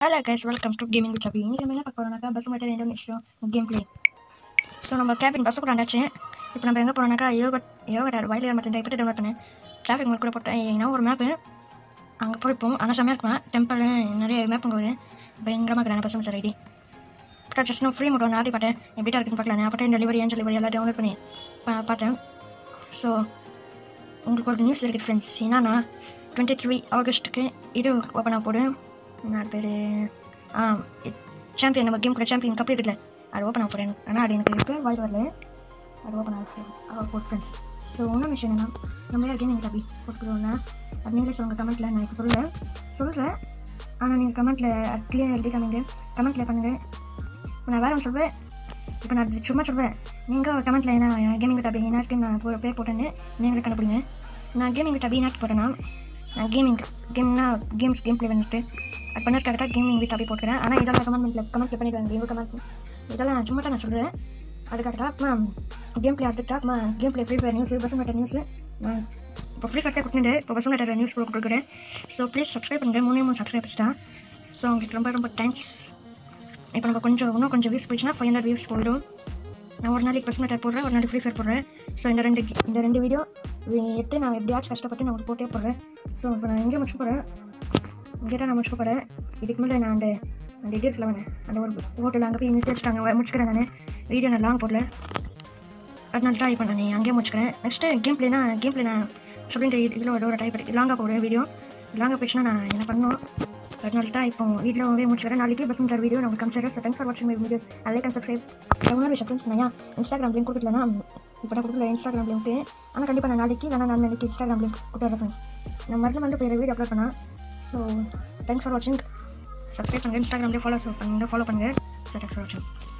Hello guys, welcome to Gaming with Chabi. இன்னைக்கு நம்ம என்ன பார்க்க போறோம்னாக்கா பஸ் மட்டும் இந்தோனேஷியா கேம் பிளே. ஸோ நம்ம கேபின் பஸ்ஸுக்குள்ள வந்தாச்சு. இப்போ நம்ம எங்கே போகிறோம்னாக்கா யோகா வயலில் மட்டும் இப்படி டெவலப் பண்ணேன். டிராஃபிக் கூட போட்டேன். ஏன்னா ஒரு மேப்பு அங்கே போய்ப்போம். ஆனால் செம்மையாக இருக்கும். டெம்பிள் நிறைய மேப் அங்கே வருது. பயங்கரமாக இருக்கிறேன் பஸ் மட்டும் ரெடி. ஜஸ்ட் நான் ஃப்ரீ மட்டும் ஆடி பார்த்தேன். எப்படிட்டா இருக்குன்னு பார்க்கலாம். அப்போ டெலிவரி எல்லாம் டவுன்லோட் பண்ணி பார்த்தேன். ஸோ உங்களுக்கு ஒரு நியூஸ் இருக்குது ஃப்ரெண்ட்ஸ். என்னன்னா 23 ஆகஸ்ட்டுக்கு இது ஓப்பன் ஆக போடு. நான் பேர் சாம்பியன் நம்ம கேம் கூட சாம்பியன் கப் இருக்குல்ல அது ஓப்பன் ஆக போகிறேன். ஆனால் அது எனக்கு இப்போ வாய்ப்பு வரல. அது ஓப்பன் ஆக போட் ஃப்ரெண்ட்ஸ். ஸோ ஒன்றும் விஷயம் என்னன்னா நம்ம யார் கேமிங் அப்படி போட்டுக்கிறோன்னா அது நீங்களே சொல்லுங்கள் கமெண்ட்டில். நான் இப்போ சொல்கிறேன் ஆனால் நீங்கள் கமெண்ட்டில் கிளியர் எழுதி கமெண்ட்டில் பண்ணுங்கள். நான் வேறு ஒன்று சொல்வேன். இப்போ நான் சும்மா சொல்வேன். நீங்கள் கமெண்ட்டில் என்ன கேமிங் வித் அப்படி நாட்டுக்கு நான் பேர் போட்டேன்னு நீங்களே கண்டுபிடிங்க. நான் கேமிங் வித் அப்படி நாட்டு போட்டேன்னா நான் கேம்ஸ் கேம் ப்ளே பண்ணிட்டு அது பண்ணிருக்காக கேமிங் வித் அப்படி போட்டுக்கிறேன். ஆனால் இதெல்லாம் கமெண்ட்டில் பண்ணிடுவாங்க. எங்கள் கமெண்ட் இதெல்லாம் நான் சும்மா தான் நான் சொல்கிறேன். அதுக்காக கேம் ப்ளே அடுத்துட்டா game play free fire news bus matter news நான் இப்போ ஃப்ரீ ஃபயர் கொடுத்துட்டு இப்போ பஸ் மேட்டர் நியூஸ் கொடுக்குறேன். ஸோ ப்ளீஸ் சப்ஸ்கிரைப் பண்ணுங்கள். 3 சப்ஸ்கிரைபர்ஸ் தான். ஸோ உங்களுக்கு ரொம்ப தேங்க்ஸ். இப்போ நம்ம இன்னும் கொஞ்சம் வியூஸ் போயிடுச்சுன்னா 500 வியூஸ் போயிடும். நான் ஒரு நாளைக்கு பஸ் மேட்டர் போடுறேன், ஒரு நாளைக்கு ஃப்ரீ ஃபயர் போடுறேன். ஸோ இந்த ரெண்டு வீடியோ எடுத்து நான் எப்படியாச்சும் கஷ்டப்பட்டு நான் போட்டே போடுறேன். ஸோ இப்போ நான் எங்கே முடிச்சு போகிறேன் நான் முடிச்சு போகிறேன். இதுக்கு மேலே நான் அந்த இது இருக்கல அந்த ஒரு ஹோட்டலில் அங்கே போய் நிறுத்தி வச்சுட்டாங்க முடிச்சுக்கிறேன். நான் வீடியோ நான் லாங் போடல, அதனால தான் இப்போ நான் அங்கேயே முடிச்சுக்கிறேன். நெக்ஸ்ட்டு கேம் ப்ளே நான் சொல்லிட்டு இதில் ஒரு டைப் லாங்காக போடுறேன். வீடியோ லாங்காக போயிடுச்சுன்னா நான் என்ன பண்ணணும், அதனால தான் இப்போ வீட்டில் முடிச்சுக்கிறேன். நாளைக்கு பஸ் மீட்டர் வீடியோ நான் காமிச்சிடுறேன். ஸோ தேங்க்ஸ் ஃபார் வாட்சிங் my videos. Like and subscribe. இன்னொரு விஷயம் ஃப்ரெண்ட்ஸ், நான் இன்ஸ்டாகிராம் லிங்க் கொடுக்கலன்னா இப்போ நான் கொடுக்கல இன்ஸ்டாகிராம் லிங்க்கு. ஆனால் கண்டிப்பாக நான் நாளைக்கு இன்ஸ்டாகிராம் லிங்க் கொடுத்துறேன் ஃப்ரெண்ட்ஸ். நான் மறுபடியும் போய் வீடியோ அப்லோட் பண்ணேன். ஸோ தேங்க்ஸ் ஃபார் வாட்சிங். சப்ஸ்கிரைப் பண்ணுங்கள், இன்ஸ்டாகிராம்லேயே ஃபாலோ பண்ணுங்கள். ஸோ தேங்க்ஸ் ஃபார் வாட்சிங்.